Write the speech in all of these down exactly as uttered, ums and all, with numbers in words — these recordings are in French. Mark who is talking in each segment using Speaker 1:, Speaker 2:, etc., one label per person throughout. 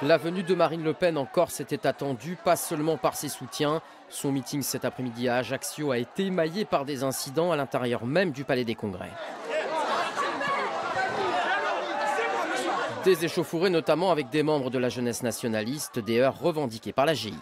Speaker 1: La venue de Marine Le Pen en Corse était attendue, pas seulement par ses soutiens. Son meeting cet après-midi à Ajaccio a été émaillé par des incidents à l'intérieur même du Palais des Congrès. Des échauffourées notamment avec des membres de la jeunesse nationaliste, des heurts revendiqués par la G I.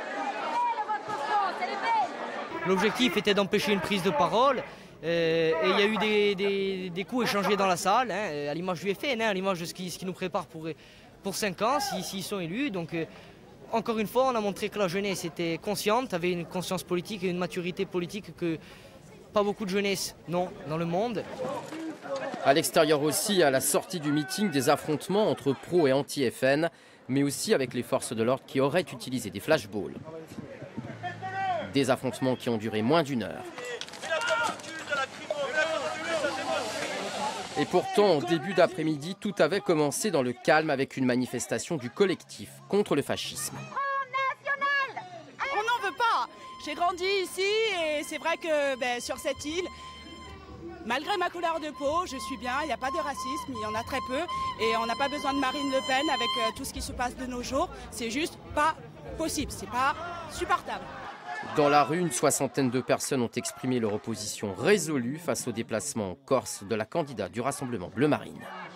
Speaker 2: L'objectif était d'empêcher une prise de parole. Euh, et il y a eu des, des, des coups échangés dans la salle, hein, à l'image du F N, hein, à l'image de ce qui, ce qui nous prépare pour, pour cinq ans, s'ils si, si sont élus. Donc, euh, encore une fois, on a montré que la jeunesse était consciente, avait une conscience politique et une maturité politique que pas beaucoup de jeunesse n'ont dans le monde.
Speaker 1: À l'extérieur aussi, à la sortie du meeting, des affrontements entre pro et anti-F N, mais aussi avec les forces de l'ordre qui auraient utilisé des flashballs. Des affrontements qui ont duré moins d'une heure. Et pourtant, au début d'après-midi, tout avait commencé dans le calme avec une manifestation du collectif contre le fascisme.
Speaker 3: On n'en veut pas. J'ai grandi ici et c'est vrai que ben, sur cette île, malgré ma couleur de peau, je suis bien, il n'y a pas de racisme, il y en a très peu. Et on n'a pas besoin de Marine Le Pen avec euh, tout ce qui se passe de nos jours. C'est juste pas possible, c'est pas supportable.
Speaker 1: Dans la rue, une soixantaine de personnes ont exprimé leur opposition résolue face au déplacement en Corse de la candidate du Rassemblement Bleu Marine.